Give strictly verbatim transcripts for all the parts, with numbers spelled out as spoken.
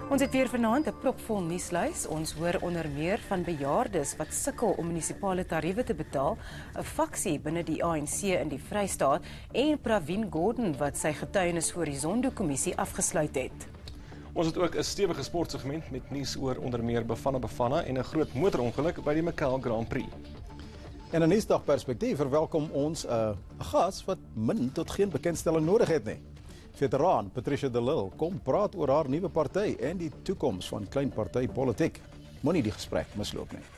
Ons het weer vanaand 'n propvol nuuslys. Ons hoor onder meer van bejaardes wat sukkel om munisipale tariewe te betaal, 'n faksie binne die A N C in die Vrystaat en Pravin Gordhan wat sy getuienis voor die Zondo-kommissie afgesluit het. Ons het ook 'n stewige sportsegment met nuus oor onder meer Bafana Bafana en 'n groot motorongeluk by die Macau Grand Prix. En in 'n nuusdagperspektief verwelkom ons 'n uh, gas wat min tot geen bekendstelling nodig het nie. Veteraan Patricia de Lille kom praat oor haar nuwe party en die toekoms van klein party politiek. Moenie die gesprek misloop nie.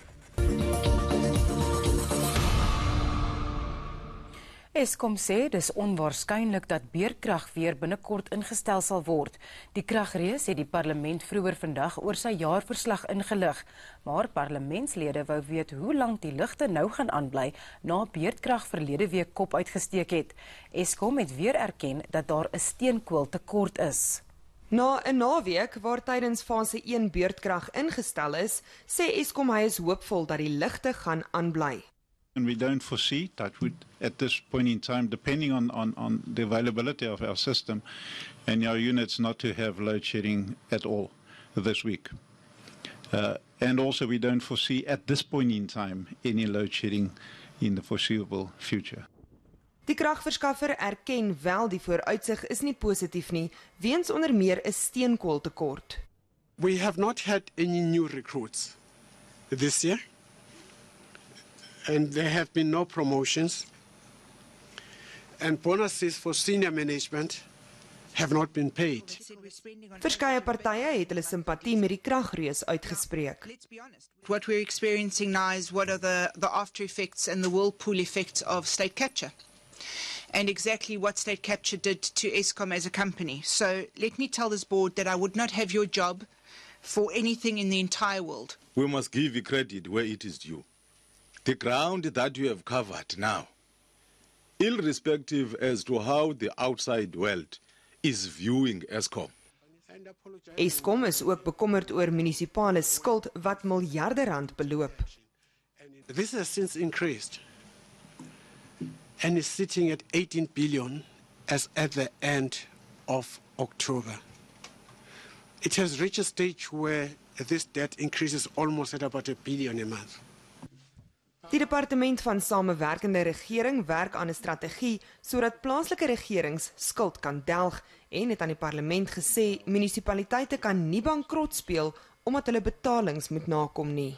Eskom sê dis onwaarskynlik dat beerkrag weer binnekort ingestel sal word. Die kragreus het die parlement vroeër vandag oor sy jaarverslag ingelig, maar parlementslede wou weet hoe lank die ligte nou gaan aanbly na beerdkrag verlede week kop uitgesteek het. Eskom het weer erken dat daar 'n steenkool tekort is. Na 'n naweek waar tydens fase een beerdkrag ingestel is, sê Eskom hy is hoopvol dat die ligte gaan aanbly. And we don't foresee that would, at this point in time, depending on, on, on the availability of our system and our units, not to have load shedding at all this week. Uh, and also we don't foresee at this point in time any load shedding in the foreseeable future. Die kragverskaffer erken wel die vooruitsig is nie positief nie, weens onder meer 'n steenkooltekort. We have not had any new recruits this year. And there have been no promotions, and bonuses for senior management have not been paid. Verskeie partye het hulle simpatie met die kragreus uitgespreek. What we're experiencing now is what are the, the after effects and the whirlpool effects of state capture, and exactly what state capture did to Eskom as a company. So let me tell this board that I would not have your job for anything in the entire world. We must give you credit where it is due. The ground that you have covered now, irrespective as to how the outside world is viewing Eskom. Eskom is ook bekommerd oor munisipale skuld wat miljarde rand beloop. This has since increased and is sitting at eighteen billion as at the end of October. It has reached a stage where this debt increases almost at about a billion a month. Die departement van samewerkende regering werk aan 'n strategie sodat plaaslike regerings skuld kan delg en het aan die parlement gesê munisipaliteite kan nie bankrot speel omdat hulle betalings moet nakom nie.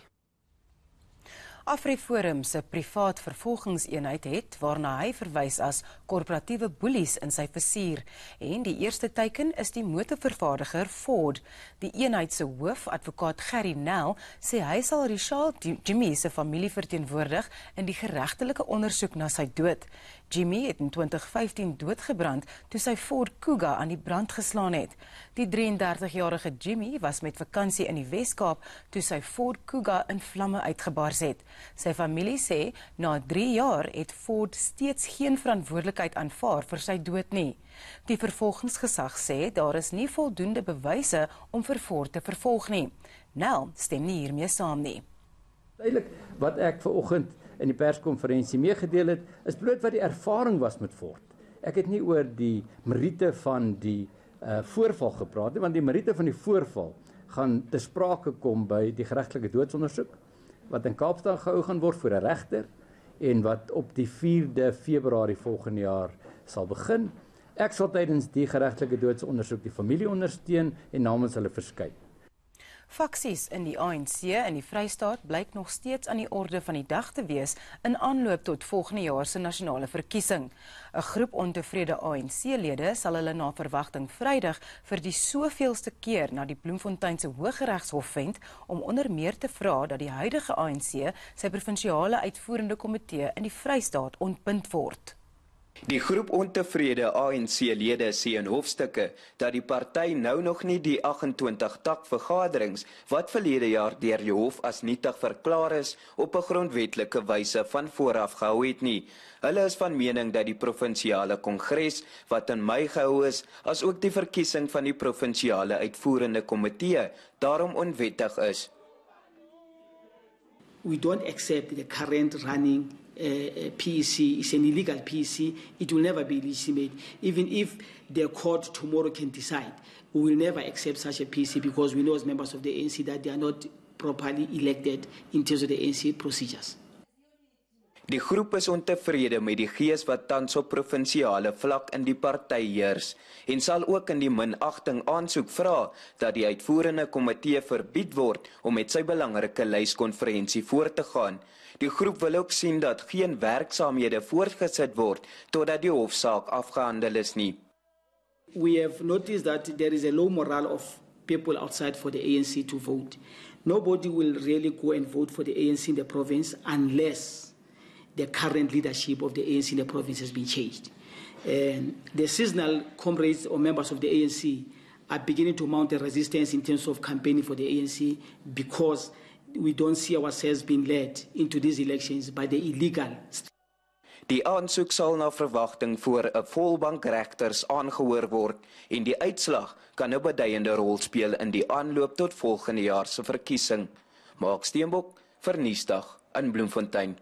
AfriForum se privaat vervolgingseenheid het, waarna hy verwys as korporatiewe boelies in sy vizier, en die eerste teiken is die motorvervaardiger Ford. Die eenheid se hoof, advokaat Gerry Nel, sê hy sal Richard Jimmy se familie verteenwoordig in die geregtelike ondersoek na sy dood. Jimmy het in twintig vyftien doodgebrand toe sy Ford Kuga aan die brand geslaan het. Die drie en dertig-jarige Jimmy was met vakansie in die Weskaap toe sy Ford Kuga in vlamme uitgebars het. Sy familie sê, na drie jaar het Ford steeds geen verantwoordelikheid aanvaar vir sy dood nie. Die vervolgingsgesag sê, daar is nie voldoende bewyse om vir Ford te vervolg nie. Nel stem nie hiermee saam nie. Duidelik wat ek vanoggend in die perskonferensie meegedeel het, is bloot wat die ervaring was met Ford. Ek het nie oor die meriete van die uh, voorval gepraat nie, want die meriete van die voorval gaan te sprake kom by die geregtelike doodsondersoek, wat in Kaapstad gehou gaan word voor 'n regter en wat op die vierde Februarie volgende jaar sal begin. Ek sal tydens die geregtelike doodsondersoek die familie ondersteun en namens hulle verskyn. Faksies in die A N C in die Vrystaat blyk nog steeds aan die orde van die dag te wees in aanloop tot volgende jaar se nasionale verkiesing. 'n Groep ontevrede A N C-lede sal hulle na verwagting Vrydag vir die soveelste keer na die Bloemfonteinse Hooggeregshof wend om onder meer te vra dat die huidige A N C sy provinsiale uitvoerende komitee in die Vrystaat ontbind word. Die groep ontevrede A N C-lede sê in hofstukke dat die party nou nog nie die agt-en-twintig takvergaderings wat verlede jaar deur die hof as nietig verklaar is op 'n grondwetlike wyse van vooraf gehou het nie. Hulle is van mening dat die provinsiale kongres wat in Mei gehou is, as ook die verkiesing van die provinsiale uitvoerende komitee daarom onwettig is. We don't accept the current running uh, P E C. It's an illegal P E C. It will never be legitimate, even if the court tomorrow can decide. we will never accept such a P C because we know as members of the A N C that they are not properly elected in terms of the A N C procedures. Die groep is ontevrede met die gees wat tans op provinsiale vlak in die party heers en sal ook in die minagting aansoek vra dat die uitvoerende komitee verbied word om met sy belangrike lyskonferensie voort te gaan. Die groep wil ook sien dat geen werksaamhede voortgesit word totdat die hofsaak afgehandel is nie. We have noticed that there is a low morale of people outside for the A N C to vote. Nobody will really go and vote for the A N C in the province unless the current leadership of the A N C in the province has been changed. And the seasonal comrades or members of the A N C are beginning to mount a resistance in terms of campaigning for the A N C because we don't see ourselves being led into these elections by the illegal. Die aansoek sal na verwagting voor 'n volbank regters aangehoor word en die uitslag kan 'n beduidende rol speel in die aanloop tot volgende jaar se verkiesing. Mark Steenbok vir Nuusdag in Bloemfontein.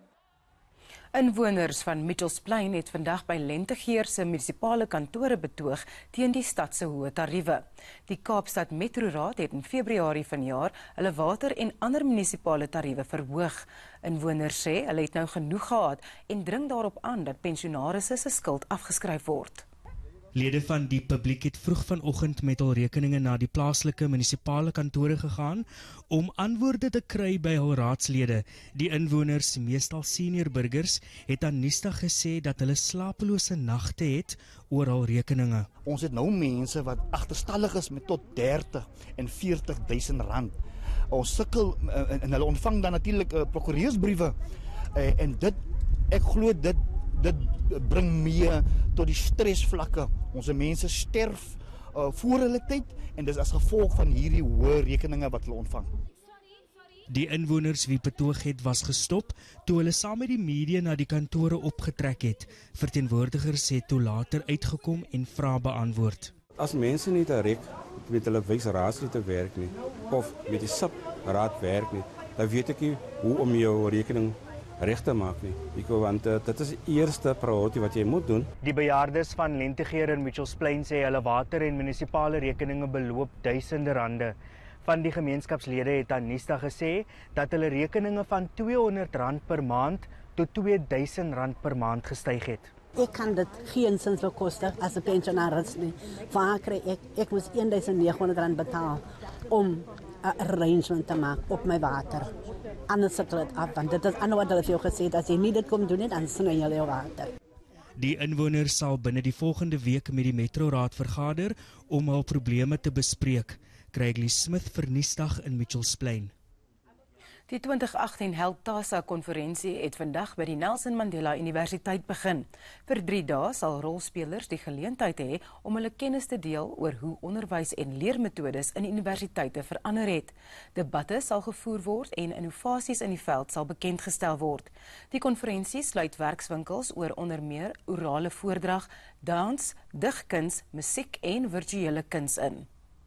Inwoners van Mitchells Plain het vandag by Lentegeer se munisipale kantore betoog teen die stad se hoë tariewe. Die Kaapstad Metroraad het in Februarie vanjaar hulle water en ander munisipale tariewe verhoog. Inwoners sê hulle het nou genoeg gehad en dring daarop aan dat pensionaarsse se skuld afgeskryf word. Lede van die publiek het vroeg vanoggend met hul rekeninge na die plaaslike munisipale kantore gegaan om antwoorde te kry by hul raadslede. Die inwoners, meestal senior burgers, het aan Nuusdag gesê dat hulle slapelose nagte het oor hul rekeninge. Ons het nou mense wat agterstallig is met tot dertig en veertig duisend rand. Ons sukkel en, en hulle ontvang dan natuurlik uh, prokureursbriewe uh, en dit, ek glo dit Dit bring mee tot die stresvlakke. Onze mense sterf uh, voor hulle tyd en dis as gevolg van hierdie hoë rekeninge wat hulle ontvang. Die inwoners wie betoog het was gestop toe hulle saam met die media na die kantore opgetrek het. Verteenwoordigers het toe later uitgekom en vrae beantwoord. As mense nie direk met hulle wijsraadslede werk nie of met die subraad werk nie, dan weet ek nie hoe om jou rekening reg te maak nie. Ek want uh, dit is die eerste priority wat jy moet doen. Die bejaardes van Lentegeer en Mitchells Plain sê hulle water en munisipale rekeninge beloop duisende rande. Van die gemeenskapslede het aan Nuusdag gesê dat hulle rekeninge van tweehonderd rand per maand tot twee duisend rand per maand gestyg het. Ek kan dit geensins bekostig as 'n pensionaris nie. Waar kry ek ek moes een duisend neghonderd rand betaal om 'n arrangement te maak op my water. Anders sukkel dit af, want dit is ander wat hulle vir jou gesê het, as jy nie dit kom doen nie, dan sny hulle jou water. Die inwoners sal binne die volgende week met die Metroraad vergader om hul probleme te bespreek. Craiglie Smith vir Nuusdag in Mitchells Plain. Die twintig agtien HELTASA konferensie het vandag by die Nelson Mandela Universiteit begin. Vir drie dae sal rolspelers die geleentheid hê om hulle kennis te deel oor hoe onderwys en leermetodes in universiteite verander het. Debatte sal gevoer word en innovasies in die veld sal bekendgestel word. Die konferensie sluit werkswinkels oor onder meer orale voordrag, dans, digkuns, musiek en virtuele kuns in.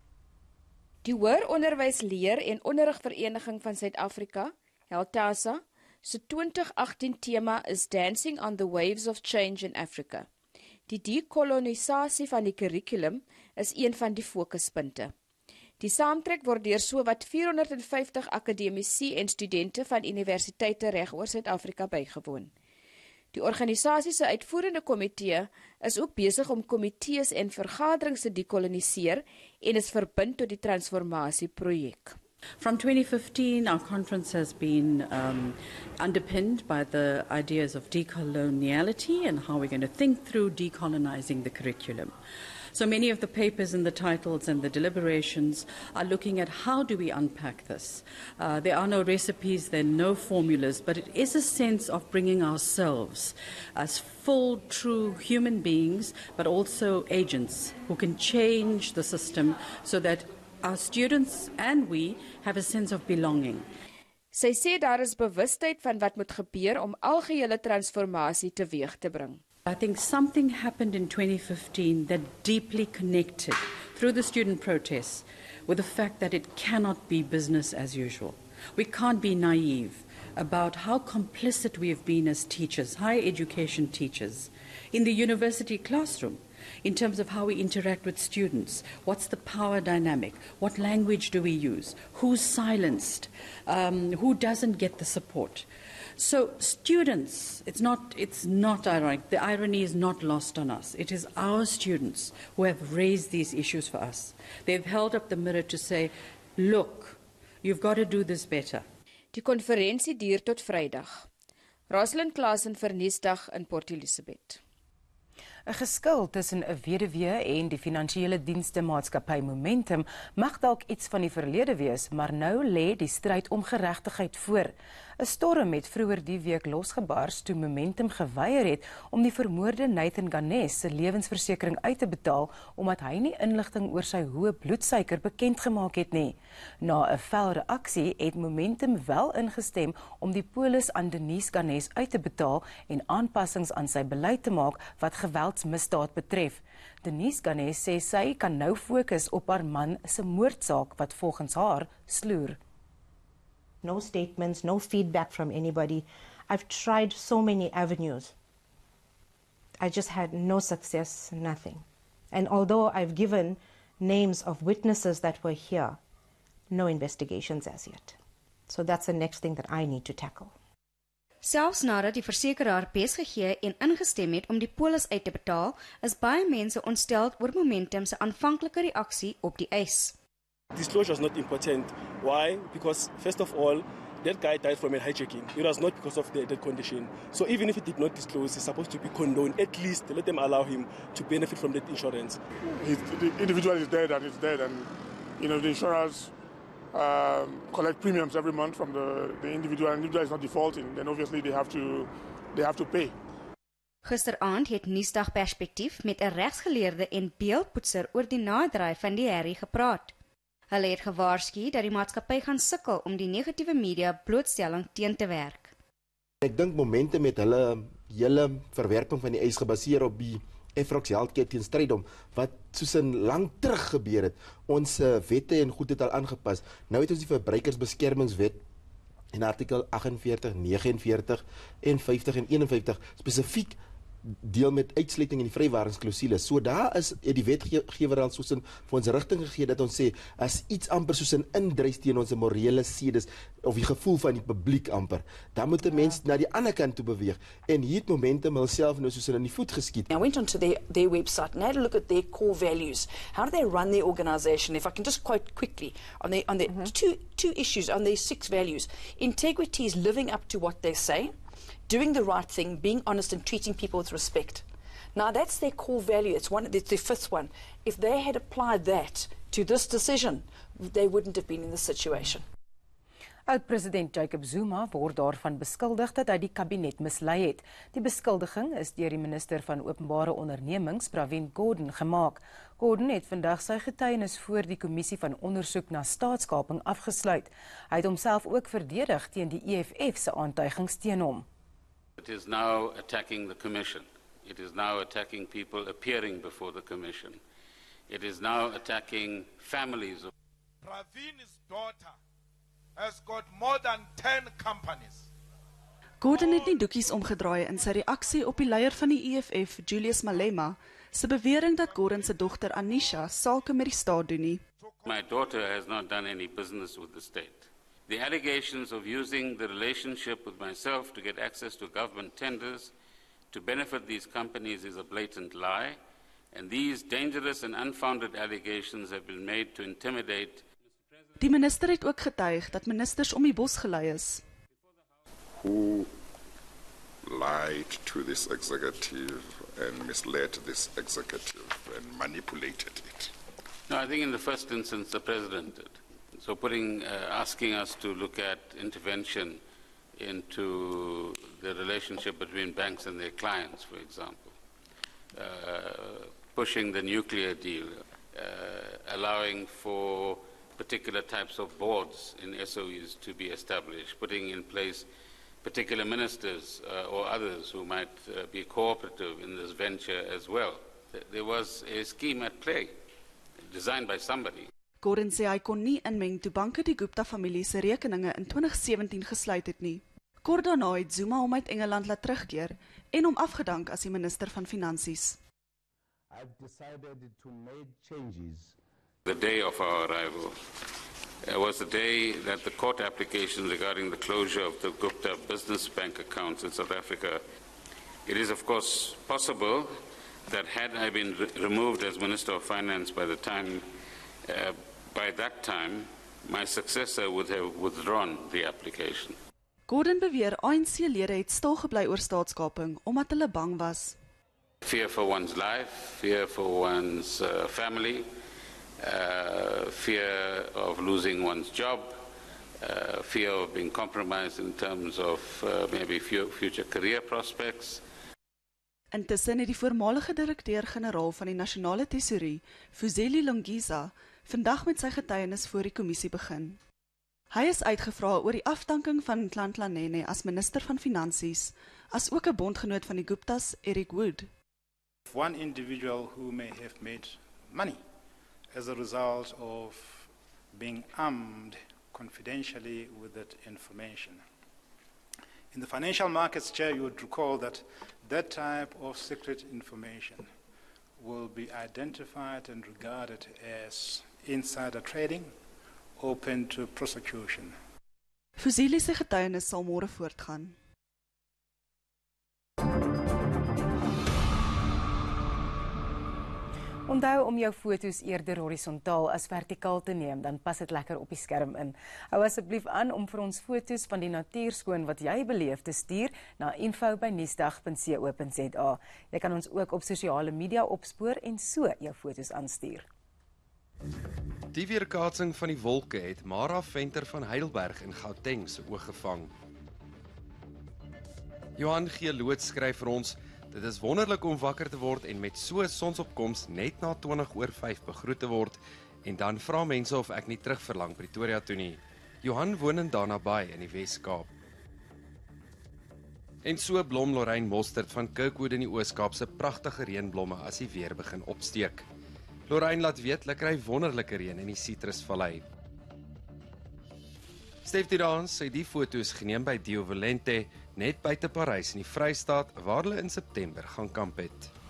Die Hoër Onderwys Leer en Onderrigvereniging van Suid-Afrika, HELTASA, se twintig agtien tema is Dancing on the Waves of Change in Africa. Die dekolonisasie van die kurrikulum is een van die fokuspunte. Die saamtrek word deur sowat vierhonderdvyftig akademici en studente van universiteite regoor Suid-Afrika bygewoon. Die organisasie se uitvoerende komitee is ook besig om komitees en vergaderings te dekoloniseer en is verbind tot die transformasieprojek. From twenty fifteen, our conference has been um, underpinned by the ideas of decoloniality and how we're going to think through decolonizing the curriculum. So many of the papers and the titles and the deliberations are looking at how do we unpack this. Uh, there are no recipes, there are no formulas, but it is a sense of bringing ourselves as full, true human beings, but also agents who can change the system so that our students and we have a sense of belonging. Sy sê daar is bewustheid van wat moet gebeur om algehele transformasie teweeg te bring. I think something happened in twenty fifteen that deeply connected through the student protests with the fact that it cannot be business as usual. We can't be naive about how complicit we have been as teachers, higher education teachers, in the university classroom. in terms of how we interact with students. What's the power dynamic? What language do we use? Who's silenced? Um, who doesn't get the support? So students, it's not, it's not ironic. The irony is not lost on us. It is our students who have raised these issues for us. They've held up the mirror to say, look, you've got to do this better. Die konferensie duur tot Vrydag. Rosalind Klaasen vir Nuusdag in Port Elizabeth. 'n Geskil tussen 'n weduwee en die finansiële dienste maatskappy Momentum mag dalk iets van die verlede wees, maar nou lê die stryd om geregtigheid voor. 'n Storm het vroeër die week losgebars toe Momentum geweier het om die vermoorde Nathan Ganes se lewensversekering uit te betaal omdat hy nie inligting oor sy hoë bloedsuiker bekend gemaak het nie. Na 'n fel reaksie het Momentum wel ingestem om die polis aan Denise Ganes uit te betaal en aanpassings aan sy beleid te maak wat geweldsmisdaad betref. Denise Ganes sê sy kan nou fokus op haar man se moordsaak wat volgens haar sloer. No statements, no feedback from anybody. I've tried so many avenues. I just had no success, nothing. And although I've given names of witnesses that were here, no investigations as yet. So that's the next thing that I need to tackle. Selfs nadat die versekeraar bes gegee en ingestem het om die polis uit te betaal, is baie mense ontstel oor Momentum se aanvanklike reaksie op die eis. Disclosure is not important. Why? Because first of all, that guy died from a hijacking. It was not because of the, the condition. So even if he did not disclose, he's supposed to be condoned. At least let them allow him to benefit from that insurance. He's, the individual is dead and it's dead, and you know the insurers um, collect premiums every month from the, the individual. And the individual is not defaulting, then obviously they have to they have to pay. Gisteraand het Nuusdag Perspektief met 'n regsgeleerde en beeldpoetser oor die naderdraai van die herrie gepraat. Hulle het gewaarsku dat die maatskappy gaan sukkel om die negatiewe media blootstelling teen te werk. Ek dink Momentum met hulle hele verwerping van die eis gebaseer op die Efrox Healthcare teen Strydom wat soos 'n lang terug gebeur het. Ons wette en goed het al aangepas. Nou het ons die verbruikersbeskermingswet in artikel agt-en-veertig, negenenveertig en vyftig en eenenvyftig spesifiek deel met uitsluiting in die vrywaringsklousules. So daar is die wetgewer al soos 'n vir ons rigting gegee dat ons sê as iets amper soos 'n indrys teen ons morele sedes of die gevoel van die publiek amper, dan moet 'n mens na die ander kant toe beweeg. En hier het Momentum hulself nou soos in die voet geskiet. I went onto their their website and had a look at their core values. How do they run their organisation? If I can just quote quickly on the on the mm-hmm. two two issues on their six values. Integrity is living up to what they say. Doing the right thing, being honest and treating people with respect. Now that's their core value. It's one. It's their fifth one. If they had applied that to this decision, they wouldn't have been in this situation. Oud-president Jacob Zuma word daarvan beskuldig dat hy die kabinet mislei het. Die beskuldiging is deur die minister van Openbare Ondernemings, Pravin Gordhan, gemaak. Gordhan het vandag sy getuienis voor die kommissie van ondersoek na staatskaping afgesluit. Hy het homself ook verdedig teen die E F F se aantuigings teen hom. It is now attacking the Commission. It is now attacking people appearing before the Commission. It is now attacking families. Of Pravin's daughter has got more than ten companies. Gordhan het nie doekies omgedraai in sy reaksie op die leier van die E F F, Julius Malema, se bewering dat Gordhan se dogter Anisha sake met die staat doen nie. My daughter has not done any business with the state. The allegations of using the relationship with myself to get access to government tenders to benefit these companies is a blatant lie, and these dangerous and unfounded allegations have been made to intimidate. Die minister het ook getuig dat ministers om die bos gelei is. Who lied to this executive and misled this executive and manipulated it? No, I think in the first instance the president did. So putting, uh, asking us to look at intervention into the relationship between banks and their clients, for example, uh, pushing the nuclear deal, uh, allowing for particular types of boards in S O Es to be established, putting in place particular ministers uh, or others who might uh, be cooperative in this venture as well. There was a scheme at play, designed by somebody. Gordhan sê hy kon nie inmeng toe banke die Gupta-familie se rekeninge in twintig sewentien gesluit het nie. Kort daarna het Zuma hom uit Engeland laat terugkeer en hom afgedank as die minister van Finansies. I've decided to make changes. The day of our arrival uh, was the day that the court application regarding the closure of the Gupta business bank accounts in South Africa. It is, of course, possible that had I been re removed as Minister of Finance by the time, uh, by that time, my successor would have withdrawn the application. Gordhan beweer A N C-lede het stil gebly oor staatskaping omdat hulle bang was. Fear for one's life, fear for one's uh, family, uh, fear of losing one's job, uh, fear of being compromised in terms of uh, maybe future career prospects. Intussen het die voormalige direkteur-generaal van die Nasionale Tesourie, Fuzeli Lungiza, vandag met sy getuienis voor die kommissie begin. Hy is uitgevra oor die afdanking van Nhlanhla Nene as minister van Finansies, as ook 'n bondgenoot van die Guptas, Eric Wood. One individual who may have made money as a result of being armed confidentially with that information. In the financial markets, Chair, you would recall that that type of secret information will be identified and regarded as insider trading, open to prosecution. Fuzeli se getuienis sal môre voortgaan. Onthou om jou foto's eerder horisontaal as vertikaal te neem, dan pas dit lekker op die skerm in. Hou asseblief aan om vir ons foto's van die natuur skoon wat jy beleef te stuur na info by nuusdag punt co punt za. Jy kan ons ook op sosiale media opspoor en so jou foto's aanstuur. Die weerkaatsing van die wolke het Mara Venter van Heidelberg in Gauteng se oog gevang. Johan G. Loot skryf vir ons: dit is wonderlik om wakker te word en met so 'n sonsopkoms net na twintig oor vyf begroet te word en dan vra mense of ek nie terugverlang Pretoria toe nie. Johan woon in Dana Bay in die Wes-Kaap. En so blom Lorraine Mostert van Kirkwood in die Oos-Kaap se pragtige reënblomme as die weer begin opsteek. Lorraine laat weet hulle kry wonderlike reën in die Citrusvallei. Stef Tirans het die foto's geneem by Dio Valente net buite Parys in die Vrystaat waar hulle in September gaan kamp het.